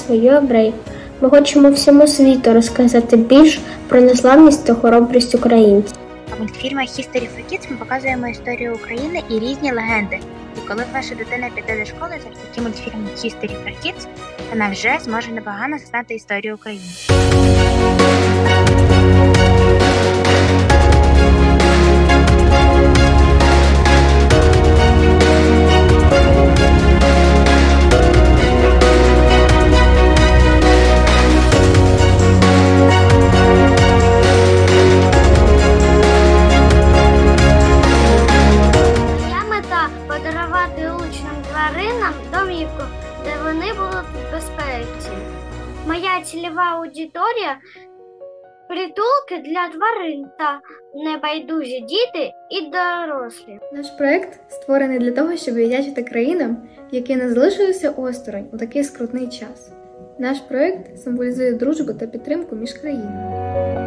свою обрей. Ми хочемо всьому світу розказати більш про незламність та хоробрість українців. У мультфільмах History for Kids ми показуємо історію України і різні легенди. І коли ваша дитина піде до школи завдяки мультфільму History for Kids, вона вже зможе непогано знати історію України. Подарувати учням тваринам домівку, де вони будуть в безпеці. Моя цільова аудиторія – притулки для тварин та небайдужі діти і дорослі. Наш проєкт створений для того, щоб віддячити країнам, які не залишилися осторонь у такий скрутний час. Наш проєкт символізує дружбу та підтримку між країнами.